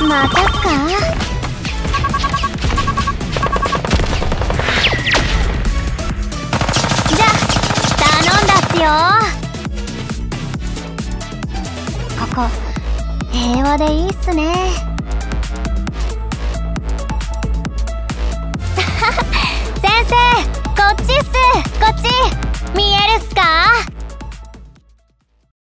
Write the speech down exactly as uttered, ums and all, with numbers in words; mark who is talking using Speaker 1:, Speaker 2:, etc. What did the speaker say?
Speaker 1: またすか。じゃ頼んだっすよ。ここ平和でいいっすね。